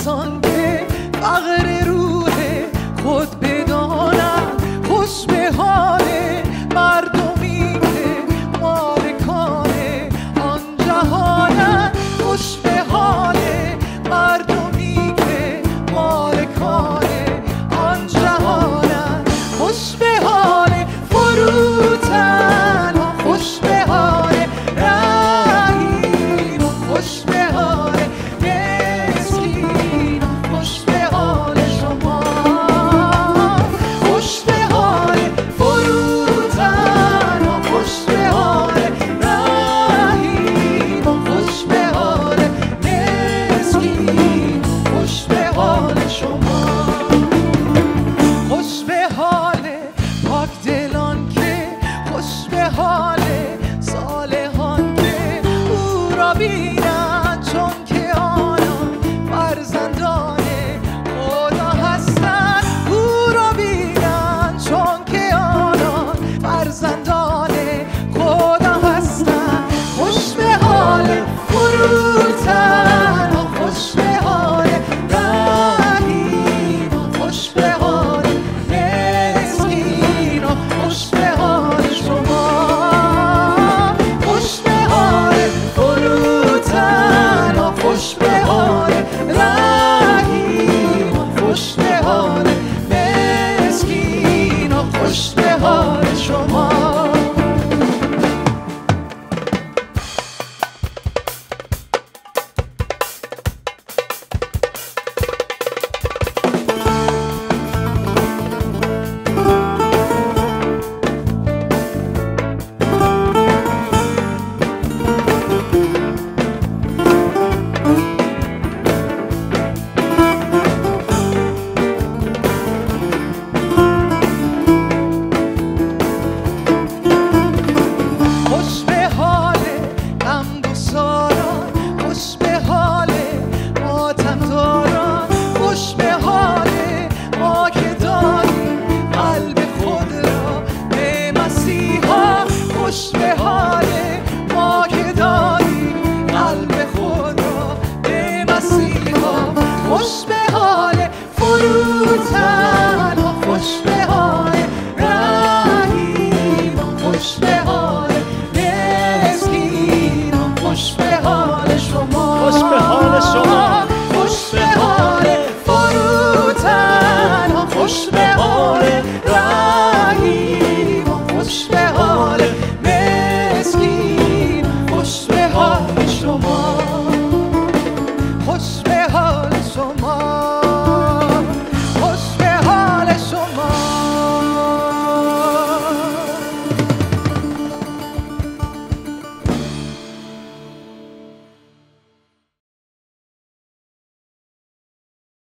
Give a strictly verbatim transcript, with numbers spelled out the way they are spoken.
کسان که فقر روح خود بدانند، خوش به حال مردمی که مالکان آن جهانند، خوش به حال مردمی که مالکان آن جهانند، خوش به حال فروتن، خوش به حال رحیم، خوش به حال مسکین، خوش به حال شما، خوش به حال فروتن، خوش به حال رحیم، خوش به حال مسکین، خوش به حال شما، خوش به حال پاک دلان که، خوش به حال صالحان که او را بینند، چون که آنان فرزندان خدا هستند، او را بینند چون که آنان فرزندان خدا هستند، خوش به حال فروتن، خوش به حال رحیم، خوش به حال مسکین، خوش به حال شما، خوش به حال فروتن، خوش به حال رحیم، خوش به حال مسکین، خوش به حال شما. خوش به حال غمگساران، خوش به حال ماتمداران، خوش به حال ما که داریم قلب خود را به مسیحا، خوش به حال ما که داریم قلب خود را به مسیحا، خوش به